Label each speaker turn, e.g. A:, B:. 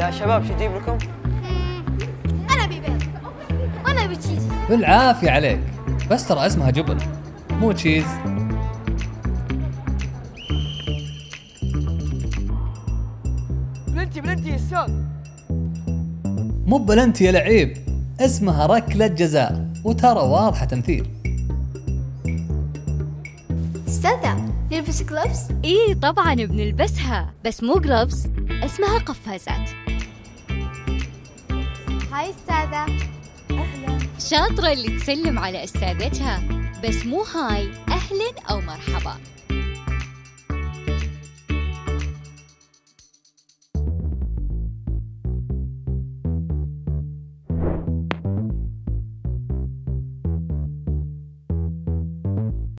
A: يا شباب شو اجيب لكم؟
B: انا ابي بيض وانا ابي تشيز.
C: بالعافية عليك، بس ترى اسمها جبن مو تشيز.
A: بلنتي يا استاذ.
C: مو بلنتي يا لعيب، اسمها ركلة جزاء، وترى واضحة تمثيل.
B: استاذة نلبس جلوفز؟
D: إيه طبعاً بنلبسها، بس مو جلوفز، اسمها قفازات.
B: هاي استاذة. اهلا.
D: شاطرة اللي تسلم على أستاذتها، بس مو هاي أهلاً أو مرحبا.